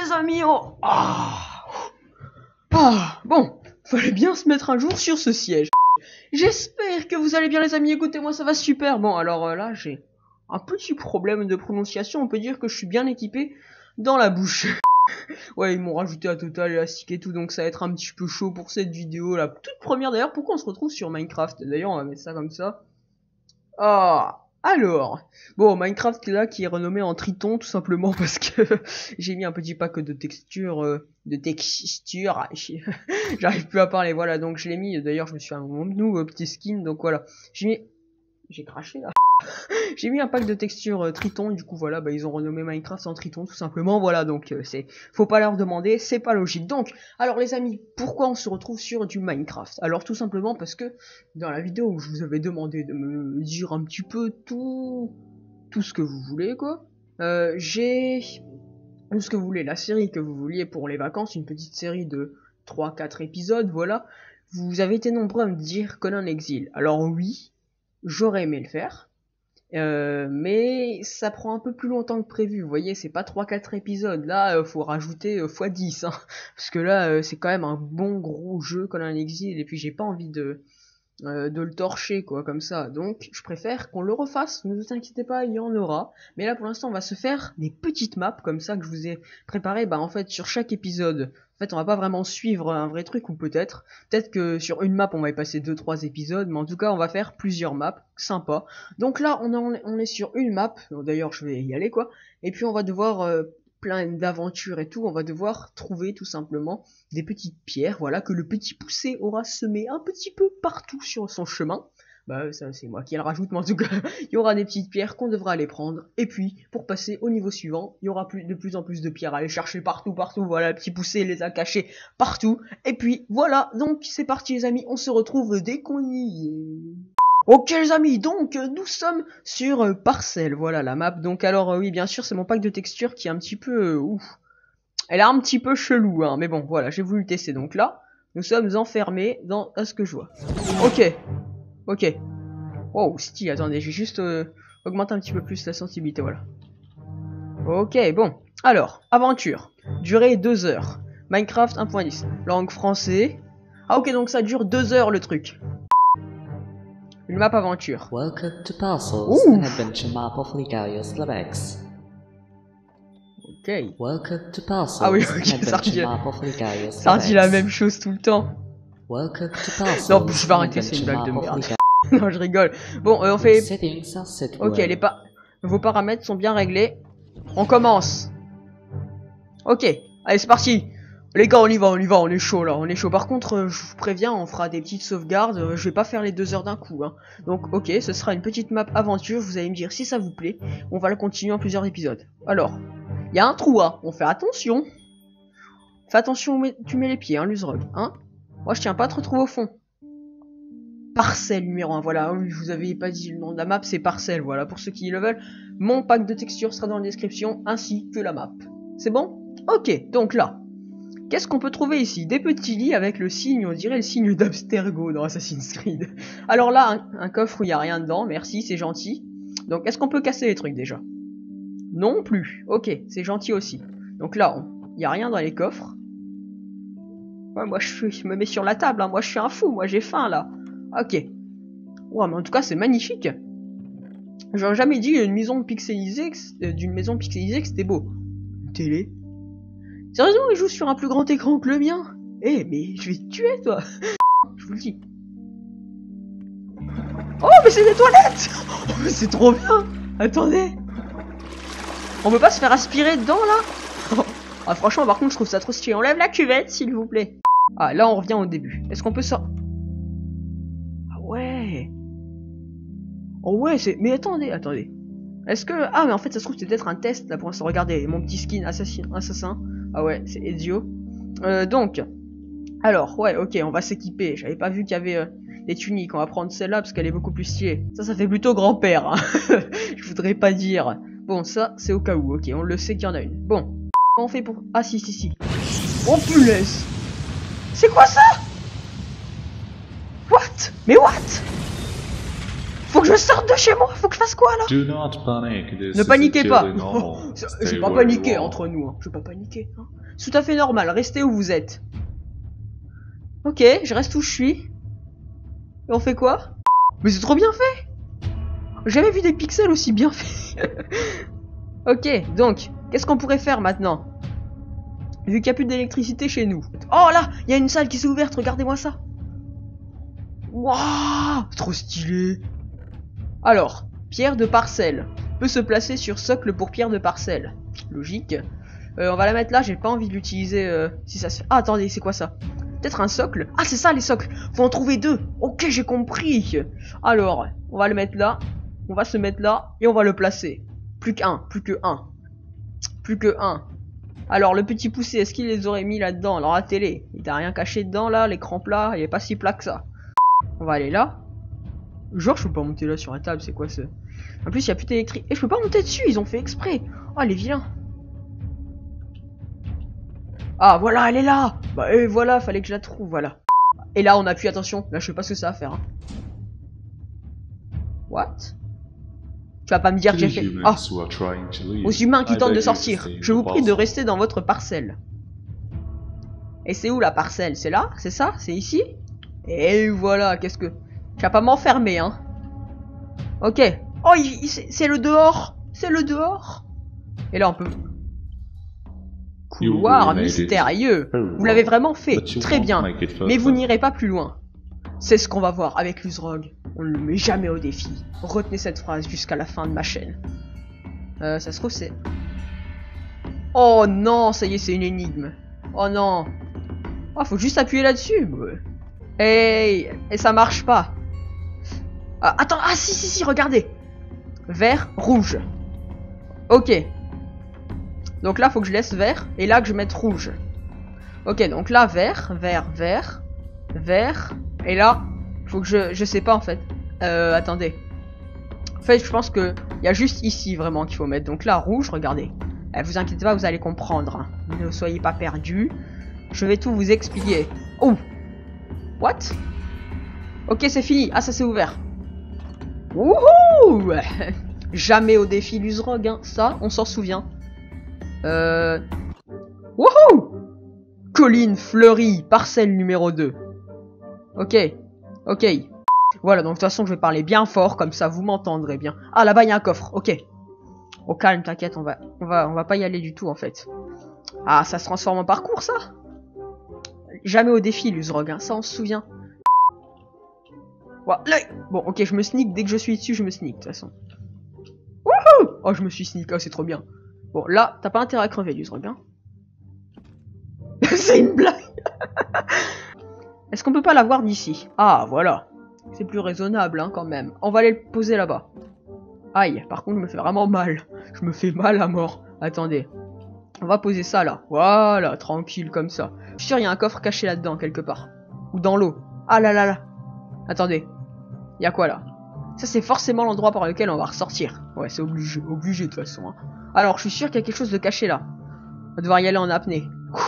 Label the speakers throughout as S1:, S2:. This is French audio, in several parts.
S1: les amis. Oh. Bon, fallait bien se mettre un jour sur ce siège. J'espère que vous allez bien les amis, écoutez-moi, ça va super. Bon, alors là, j'ai un petit problème de prononciation, on peut dire que je suis bien équipé dans la bouche. Ouais, ils m'ont rajouté à Total Elastic et tout, donc ça va être un petit peu chaud pour cette vidéo, la toute première d'ailleurs. Pourquoi on se retrouve sur Minecraft? D'ailleurs, on va mettre ça comme ça. Alors, bon, Minecraft là qui est renommé en Triton tout simplement parce que j'ai mis un petit pack de textures, j'arrive plus à parler, voilà, donc je l'ai mis, d'ailleurs je me suis fait mon nouveau petit skin, donc voilà, j'ai craché là. J'ai mis un pack de textures Triton, du coup voilà, bah ils ont renommé Minecraft en Triton tout simplement, voilà, donc faut pas leur demander, c'est pas logique. Donc, alors les amis, pourquoi on se retrouve sur du Minecraft? Alors tout simplement parce que dans la vidéo où je vous avais demandé de me dire un petit peu tout ce que vous voulez quoi, j'ai tout ce que vous voulez, la série que vous vouliez pour les vacances, une petite série de 3-4 épisodes, voilà. Vous avez été nombreux à me dire Conan Exil. Alors oui, j'aurais aimé le faire. Mais ça prend un peu plus longtemps que prévu, vous voyez, c'est pas 3-4 épisodes, là faut rajouter x10, hein, parce que là c'est quand même un bon gros jeu Conan Exil, et puis j'ai pas envie de le torcher quoi comme ça, donc je préfère qu'on le refasse, ne vous inquiétez pas, il y en aura, mais là pour l'instant on va se faire des petites maps comme ça que je vous ai préparé, bah en fait sur chaque épisode, en fait on va pas vraiment suivre un vrai truc, ou peut-être que sur une map on va y passer 2-3 épisodes, mais en tout cas on va faire plusieurs maps, sympa. Donc là on est sur une map, d'ailleurs je vais y aller quoi, et puis on va devoir plein d'aventures et tout, on va devoir trouver tout simplement des petites pierres, voilà, que le petit poussé aura semé un petit peu partout sur son chemin. Bah ça c'est moi qui le rajoute, mais en tout cas, il y aura des petites pierres qu'on devra aller prendre, et puis, pour passer au niveau suivant, il y aura de plus en plus de pierres à aller chercher partout, voilà, le petit poussé les a cachés partout, et puis voilà, donc c'est parti les amis, on se retrouve dès qu'on y est. Ok les amis, donc nous sommes sur Parcelle, voilà la map, donc alors oui bien sûr c'est mon pack de textures qui est un petit peu, elle est un petit peu chelou, hein, mais bon voilà, j'ai voulu le tester, donc là, nous sommes enfermés dans ce que je vois. Ok, wow, style, attendez, j'ai juste augmenté un petit peu plus la sensibilité, voilà. Ok, bon, alors, aventure, durée 2 heures, Minecraft 1.10, langue français, ah ok donc ça dure 2 heures le truc. Une map aventure.
S2: Welcome to Parcels, an adventure map of Ligarius Lavex.
S1: Ok.
S2: Welcome to Parcels,
S1: Ah oui,
S2: an
S1: ok,
S2: adventure map of Ligarius
S1: ça redit la même chose tout le temps.
S2: Welcome to Parcels.
S1: Non, je vais arrêter, c'est une blague de merde. Non, je rigole. Bon, on fait... Ok, vos paramètres sont bien réglés. On commence. Ok, allez, c'est parti. Les gars, on y va, on est chaud là, on est chaud. Par contre, je vous préviens, on fera des petites sauvegardes, je vais pas faire les 2 heures d'un coup, hein. Donc, ok, ce sera une petite map aventure, vous allez me dire si ça vous plaît. On va la continuer en plusieurs épisodes. Alors, il y a un trou, hein, on fait attention. Fais attention où tu mets les pieds, hein, Luzrog, hein. Moi, je tiens pas trop au fond. Parcelle numéro 1, voilà, oui, je vous avais pas dit le nom de la map, c'est Parcelle, voilà, pour ceux qui le veulent. Mon pack de textures sera dans la description, ainsi que la map. C'est bon? Ok, donc là... Qu'est-ce qu'on peut trouver ici? Des petits lits avec le signe, on dirait le signe d'Abstergo dans Assassin's Creed. Alors là, un coffre où il n'y a rien dedans, merci, c'est gentil. Donc, est-ce qu'on peut casser les trucs déjà? Non plus. Ok, c'est gentil aussi. Donc là, il n'y a rien dans les coffres. Ouais, moi je me mets sur la table, hein. Moi je suis un fou, moi j'ai faim là. Ok. Ouais, mais en tout cas, c'est magnifique. J'aurais jamais dit d'une maison pixelisée que c'était beau. Une télé. Sérieusement, il joue sur un plus grand écran que le mien? Eh, mais je vais te tuer, toi. Je vous le dis. Oh, mais c'est des toilettes. Oh, mais c'est trop bien. Attendez. On peut pas se faire aspirer dedans, là? Ah, franchement, par contre, je trouve ça trop stylé. Enlève la cuvette, s'il vous plaît. Ah, là, on revient au début. Est-ce qu'on peut sortir? Ah ouais. Oh ouais, c'est... Mais attendez. Est-ce que... Ah, mais en fait, ça se trouve, c'est peut-être un test, là, pour l'instant. Regardez, mon petit skin assassin. Ah ouais, c'est idiot. Donc, alors, ouais, ok, on va s'équiper. J'avais pas vu qu'il y avait des tuniques. On va prendre celle-là parce qu'elle est beaucoup plus stylée. Ça fait plutôt grand-père, hein. Je voudrais pas dire. Bon, ça, c'est au cas où. Ok, on le sait qu'il y en a une. Bon, comment on fait pour... Ah, si. Oh, punaise. C'est quoi ça? What? Mais what? Faut que je sorte de chez moi. Faut que je fasse quoi là?
S3: Do not panic. This
S1: Ne
S3: is
S1: paniquez pas.
S3: entirely normal.
S1: Je
S3: Stay
S1: vais pas
S3: where
S1: paniquer
S3: you are.
S1: entre nous. Hein. Je vais pas paniquer. Hein. C'est tout à fait normal. Restez où vous êtes. Ok, je reste où je suis. Et on fait quoi? Mais c'est trop bien fait. J'ai jamais vu des pixels aussi bien faits. Ok, donc, qu'est-ce qu'on pourrait faire maintenant? Vu qu'il n'y a plus d'électricité chez nous. Oh là, il y a une salle qui s'est ouverte, regardez-moi ça. Waouh, trop stylé. Alors, pierre de parcelle. Peut se placer sur socle pour pierre de parcelle. Logique. On va la mettre là, j'ai pas envie de l'utiliser si ça se fait. Ah, attendez, c'est quoi ça? Peut-être un socle? Ah, c'est ça les socles. Faut en trouver deux. Ok, j'ai compris. Alors, on va le mettre là. On va se mettre là et on va le placer. Plus qu'un, plus que un. Plus que un. Alors, le petit poussé, est-ce qu'il les aurait mis là-dedans? Alors, la télé, il t'a rien caché dedans là, l'écran plat, il est pas si plat que ça. On va aller là. Genre, je peux pas monter là sur la table, c'est quoi ça? En plus, il y a plus d'électrique. Et je peux pas monter dessus, ils ont fait exprès. Oh, les vilains. Ah, voilà, elle est là. Bah, et voilà, fallait que je la trouve, voilà. Et là, on appuie, attention. Là, je sais pas ce que ça va faire. Hein. What? Tu vas pas me dire que j'ai fait... Ah, aux humains qui tentent de sortir, je vous prie de rester dans votre parcelle. Et c'est où la parcelle? C'est là? C'est ça? C'est ici? Et voilà, qu'est-ce que... Tu vas pas m'enfermer, hein. Ok. Oh, c'est le dehors. C'est le dehors. Et là, on peut... Couloir mystérieux. Vous l'avez vraiment fait. Très bien. Mais vous n'irez pas plus loin. C'est ce qu'on va voir avec Luzrog. On ne le met jamais au défi. Retenez cette phrase jusqu'à la fin de ma chaîne. Ça se trouve c'est... Oh non, ça y est, c'est une énigme. Oh non. Oh, faut juste appuyer là-dessus. Hey, et ça marche pas. Ah, attends, ah si, regardez. Vert, rouge. Ok. Donc là, faut que je laisse vert. Et là, que je mette rouge. Ok, donc là, vert. Et là, faut que je sais pas en fait. Attendez. En fait, je pense que il y a juste ici vraiment qu'il faut mettre. Donc là, rouge, regardez. Vous inquiétez pas, vous allez comprendre. Hein. Ne soyez pas perdus. Je vais tout vous expliquer. Oh! What? Ok, c'est fini. Ah, ça s'est ouvert. Wouhou! Jamais au défi Luzrog, hein. Ça, on s'en souvient. Wouhou! Colline fleurie, parcelle numéro 2. Ok. Voilà, donc de toute façon, je vais parler bien fort, comme ça vous m'entendrez bien. Ah, là-bas, il y a un coffre, ok. Au calme, t'inquiète, on va pas y aller du tout, en fait. Ah, ça se transforme en parcours, ça? Jamais au défi, Luzrog, hein, ça on se souvient. Voilà. Bon, ok, je me sneak, dès que je suis dessus, je me sneak, de toute façon. Wouhou! Oh, je me suis sneak, oh, c'est trop bien. Bon, là, t'as pas intérêt à crever, Luzrog, hein. C'est une blague. Est-ce qu'on peut pas la voir d'ici? Ah, voilà. C'est plus raisonnable, hein, quand même. On va aller le poser là-bas. Aïe, par contre, je me fais vraiment mal. Je me fais mal à mort. Attendez. On va poser ça, là. Voilà, tranquille, comme ça. Je suis sûr, il y a un coffre caché là-dedans, quelque part. Ou dans l'eau. Ah là là là. Attendez. Il y a quoi, là? Ça, c'est forcément l'endroit par lequel on va ressortir. Ouais, c'est obligé. Obligé, de toute façon. Hein. Alors, je suis sûr qu'il y a quelque chose de caché, là. On va devoir y aller en apnée.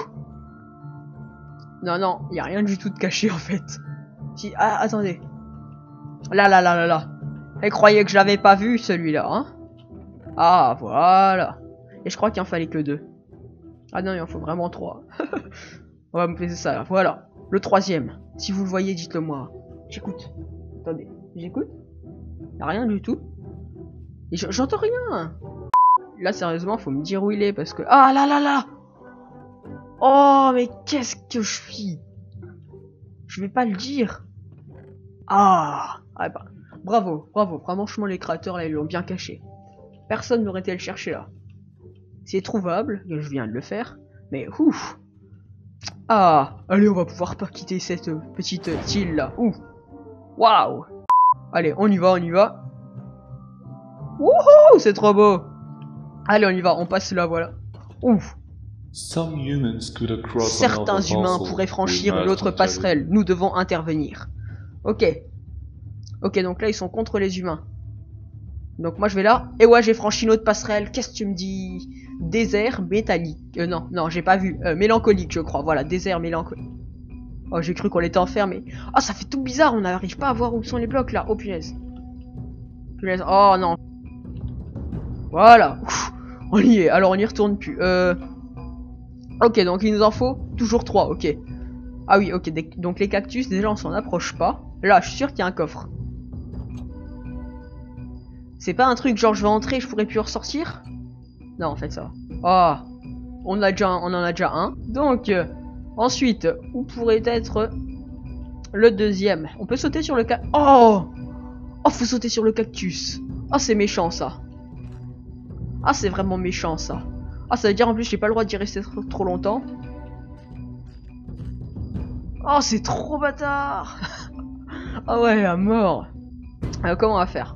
S1: Non, il n'y a rien du tout de caché en fait. Si, ah, attendez. Là. Elle croyait que je l'avais pas vu celui-là, hein. Ah, voilà. Et je crois qu'il en fallait que 2. Ah non, il en faut vraiment 3. On va me poser ça là. Voilà. Le 3e. Si vous le voyez, dites-le moi. J'écoute. Attendez. J'écoute. Y a rien du tout. Et j'entends rien. Là, sérieusement, faut me dire où il est parce que... Ah, là. Oh, mais qu'est-ce que je suis? Je vais pas le dire. Ah bah, bravo. Franchement, les créateurs, là, ils l'ont bien caché. Personne n'aurait été le chercher, là. C'est trouvable, je viens de le faire. Mais, ouf. Ah, allez, on va pouvoir pas quitter cette petite île, là. Ouh. Waouh. Allez, on y va. Wouhou, c'est trop beau. Allez, on y va, on passe là, voilà. Ouf. Certains humains pourraient franchir l'autre passerelle. Nous devons intervenir. Ok, donc là, ils sont contre les humains. Donc moi, je vais là. Et ouais, j'ai franchi une autre passerelle. Qu'est-ce que tu me dis? Désert métallique. Non, j'ai pas vu. Mélancolique, je crois. Voilà, désert mélancolique. Oh, j'ai cru qu'on était enfermé. Ah, ça fait tout bizarre. On n'arrive pas à voir où sont les blocs, là. Oh, punaise. Je laisse... Oh non. Voilà. Ouf, on y est. Alors on y retourne plus. Ok, donc il nous en faut toujours 3. Ok. Ah oui, ok. Donc les cactus, déjà on s'en approche pas. Là, je suis sûr qu'il y a un coffre. C'est pas un truc genre je vais entrer, je pourrais plus ressortir? Non, en fait ça va. Ah, on en a déjà un. Donc, ensuite, où pourrait être le deuxième? On peut sauter sur le cactus. Oh! Oh, faut sauter sur le cactus. Ah, c'est méchant ça. Ah, c'est vraiment méchant ça. Ah, ça veut dire en plus j'ai pas le droit d'y rester trop longtemps. Oh, c'est trop bâtard. Ah ouais, à mort. Comment on va faire?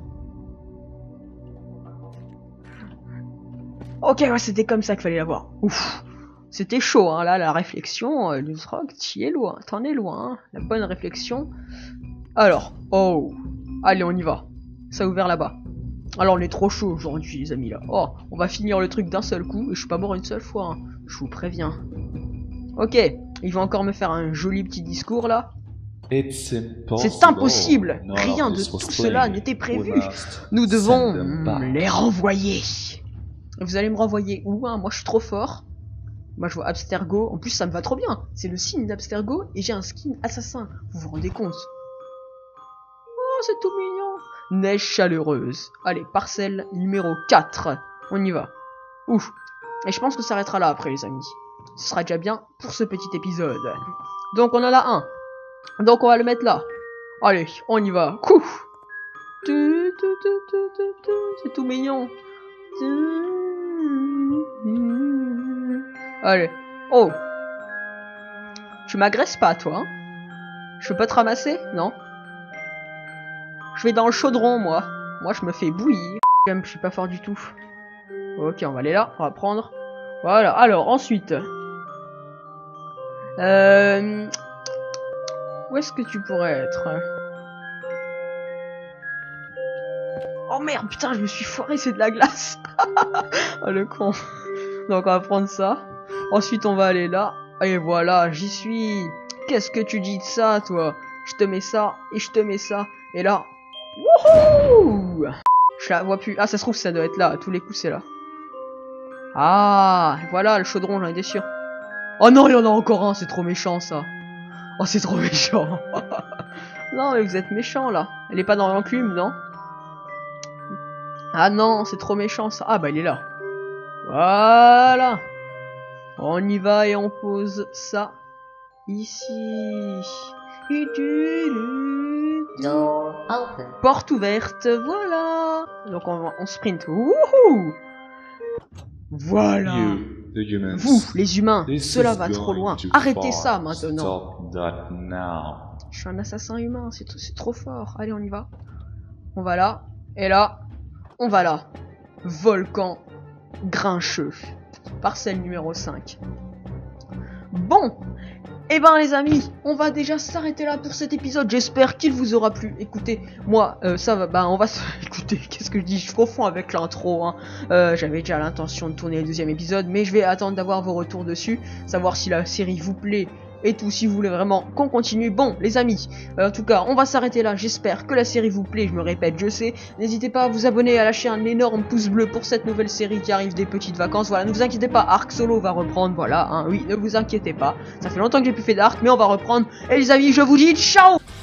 S1: Ok, ouais, c'était comme ça qu'il fallait l'avoir. Ouf. C'était chaud, hein, là, la réflexion. Nuzlocke, t'y es loin. T'en es loin, hein. La bonne réflexion. Alors, oh. Allez, on y va. Ça a ouvert là-bas. Alors, on est trop chaud aujourd'hui, les amis, là. Oh, on va finir le truc d'un seul coup. Et je suis pas mort une seule fois, hein. Je vous préviens. Ok, il va encore me faire un joli petit discours, là. C'est impossible. Rien de tout cela n'était prévu. Nous devons les renvoyer. Vous allez me renvoyer où, hein? Moi je suis trop fort. Moi je vois Abstergo. En plus ça me va trop bien. C'est le signe d'Abstergo et j'ai un skin assassin. Vous vous rendez compte? Oh c'est tout mignon. Neige chaleureuse. Allez, parcelle numéro 4. On y va. Ouf. Et je pense que ça s'arrêtera là après les amis. Ce sera déjà bien pour ce petit épisode. Donc on en a un. Donc on va le mettre là. Allez, on y va. Couf. C'est tout mignon. Allez. Oh. Tu m'agresses pas, toi, hein? Je peux pas te ramasser? Non. Je vais dans le chaudron, moi. Moi, je me fais bouillir. Je suis pas fort du tout. Ok, on va aller là. On va prendre. Voilà. Alors, ensuite. Où est-ce que tu pourrais être? Oh merde, putain, je me suis foiré, c'est de la glace. Oh le con. Donc on va prendre ça. Ensuite on va aller là. Et voilà, j'y suis. Qu'est-ce que tu dis de ça, toi? Je te mets ça, et je te mets ça. Et là. Wouhou! Je la vois plus. Ah, ça se trouve, ça doit être là. À tous les coups, c'est là. Ah, voilà, le chaudron, j'en étais sûr. Oh non, il y en a encore un, c'est trop méchant, ça. Oh, c'est trop méchant. Non, mais vous êtes méchant, là. Elle est pas dans l'enclume, non? Ah non, c'est trop méchant ça. Ah bah il est là. Voilà. On y va et on pose ça ici.
S2: Door open.
S1: Porte ouverte, voilà. Donc on sprint. Wouhou. Voilà. Vous, les humains, cela va trop loin. Arrêtez ça maintenant. Je suis un assassin humain, c'est trop fort. Allez, on y va. On va là. Et là. On va là. Volcan grincheux. Parcelle numéro 5. Bon. Eh ben les amis, on va déjà s'arrêter là pour cet épisode. J'espère qu'il vous aura plu. Écoutez, moi, ça va. Bah on va écoutez, qu'est-ce que je dis? Je confonds avec l'intro, hein. J'avais déjà l'intention de tourner le deuxième épisode, mais je vais attendre d'avoir vos retours dessus. Savoir si la série vous plaît. Et tout, si vous voulez vraiment qu'on continue. Bon, les amis, en tout cas, on va s'arrêter là. J'espère que la série vous plaît. Je me répète, je sais. N'hésitez pas à vous abonner, à lâcher un énorme pouce bleu pour cette nouvelle série qui arrive des petites vacances. Voilà, ne vous inquiétez pas, Arc Solo va reprendre. Voilà, hein, oui, ne vous inquiétez pas. Ça fait longtemps que j'ai plus fait d'Arc, mais on va reprendre. Et les amis, je vous dis ciao!